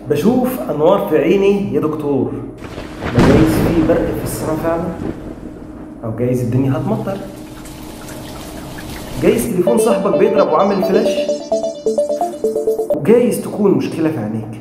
بشوف انوار في عيني يا دكتور. ما جايز في برق في السماء فعلا، او جايز الدنيا هتمطر، جايز تليفون صاحبك بيضرب وعامل فلاش، وجايز تكون مشكلة في عينيك.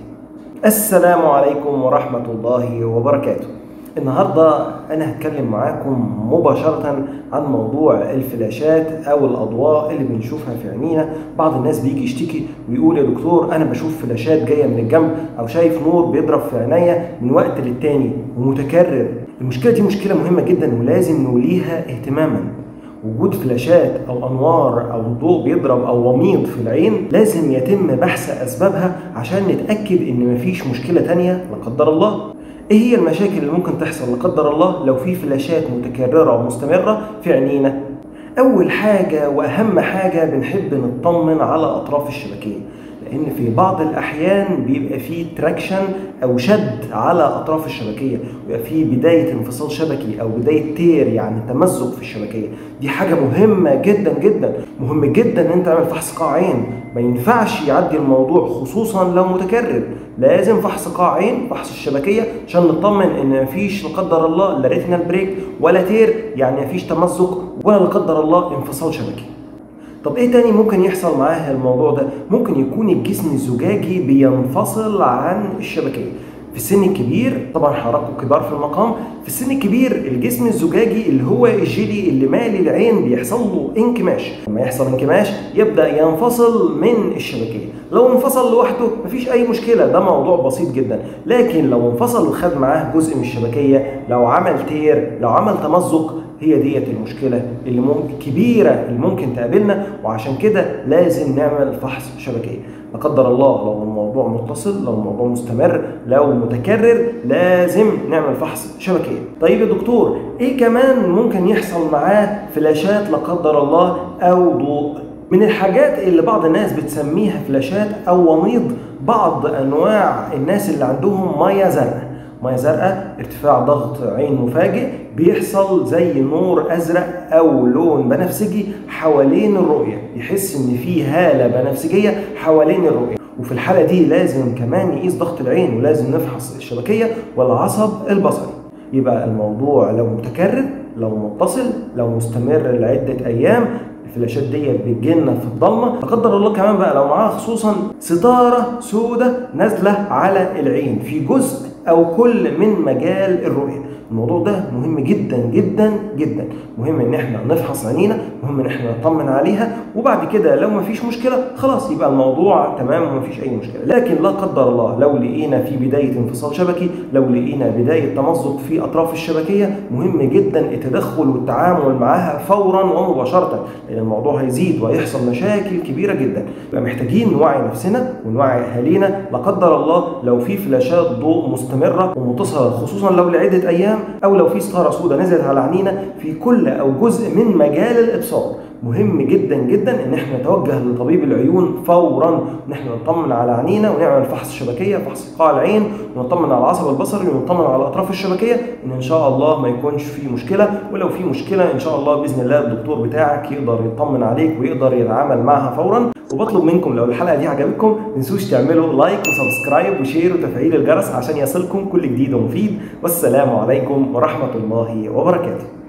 السلام عليكم ورحمة الله وبركاته. النهاردة أنا هتكلم معاكم مباشرة عن موضوع الفلاشات أو الأضواء اللي بنشوفها في عينينا. بعض الناس بيجي يشتكي ويقول يا دكتور أنا بشوف فلاشات جاية من الجنب أو شايف نور بيضرب في عينيا من وقت للتاني ومتكرر. المشكلة دي مشكلة مهمة جدا ولازم نوليها اهتماما. وجود فلاشات او انوار او ضوء بيضرب او وميض في العين لازم يتم بحث اسبابها عشان نتاكد ان مفيش مشكله تانية لا قدر الله. ايه هي المشاكل اللي ممكن تحصل لا قدر الله لو في فلاشات متكرره ومستمره في عينينا؟ اول حاجه واهم حاجه بنحب نطمن على اطراف الشبكيه، لان في بعض الاحيان بيبقى فيه تراكشن او شد على اطراف الشبكيه، بيبقى فيه بدايه انفصال شبكي او بدايه تير، يعني تمزق في الشبكيه. دي حاجه مهمه جدا جدا. مهم جدا ان انت تعمل فحص قاع عين، ما ينفعش يعدي الموضوع خصوصا لو متكرر. لازم فحص قاع عين، فحص الشبكيه، عشان نطمن ان مفيش لا قدر الله لا ريتنال بريك ولا تير، يعني مفيش تمزق ولا لا قدر الله انفصال شبكي. طب ايه تاني ممكن يحصل معاه الموضوع ده؟ ممكن يكون الجسم الزجاجي بينفصل عن الشبكيه. في السن الكبير، طبعا حضراتكم كبار في المقام، في السن الكبير الجسم الزجاجي اللي هو الجيلي اللي مالي العين بيحصل له انكماش. لما يحصل انكماش يبدا ينفصل من الشبكيه. لو انفصل لوحده مفيش اي مشكله، ده موضوع بسيط جدا. لكن لو انفصل وخد معاه جزء من الشبكيه، لو عمل تير، لو عمل تمزق، هي ديت المشكله اللي ممكن كبيره اللي ممكن تقابلنا. وعشان كده لازم نعمل فحص شبكيه. لا قدر الله لو الموضوع متصل، لو الموضوع مستمر، لو متكرر، لازم نعمل فحص شبكيه. طيب يا دكتور ايه كمان ممكن يحصل معاه فلاشات لا قدر الله او ضوء؟ من الحاجات اللي بعض الناس بتسميها فلاشات او وميض، بعض انواع الناس اللي عندهم ميه زرقاء. ميه زرقاء، ارتفاع ضغط عين مفاجئ، بيحصل زي نور ازرق او لون بنفسجي حوالين الرؤيه، يحس ان في هاله بنفسجيه حوالين الرؤيه. وفي الحاله دي لازم كمان نقيس ضغط العين، ولازم نفحص الشبكيه والعصب البصري. يبقى الموضوع لو متكرر، لو متصل، لو مستمر لعده ايام، الفلاشات ديت بتجيلنا في الضلمه. لا قدر الله كمان بقى لو معاها خصوصا ستاره سوداء نازله على العين في جزء او كل من مجال الرؤيه. الموضوع ده مهم جدا جدا جدا. مهم ان احنا نفحص عينينا، مهم ان احنا نطمن عليها، وبعد كده لو مفيش مشكله خلاص يبقى الموضوع تمام ومفيش اي مشكله. لكن لا قدر الله لو لقينا في بدايه انفصال شبكي، لو لقينا بدايه تمزق في اطراف الشبكيه، مهم جدا التدخل والتعامل معاها فورا ومباشره، لان الموضوع هيزيد وهيحصل مشاكل كبيره جدا. يبقى محتاجين نوعي نفسنا ونوعي اهالينا. لا قدر الله لو في فلاشات ضوء مستمره ومتصله، خصوصا لو لعده ايام، او لو في ستاره سوداء نزلت على عينينا في كل او جزء من مجال الابصار، مهم جدا جدا ان احنا نتوجه لطبيب العيون فورا، ان احنا نطمن على عينينا ونعمل فحص شبكيه، فحص قاع العين، ونطمن على العصب البصري، ونطمن على اطراف الشبكيه، ان شاء الله ما يكونش في مشكله. ولو في مشكله ان شاء الله باذن الله الدكتور بتاعك يقدر يطمن عليك ويقدر يتعامل معها فورا. وبطلب منكم لو الحلقه دي عجبتكم ما تنسوش تعملوا لايك وسبسكرايب وشير وتفعيل الجرس عشان يصلكم كل جديد ومفيد. والسلام عليكم ورحمه الله وبركاته.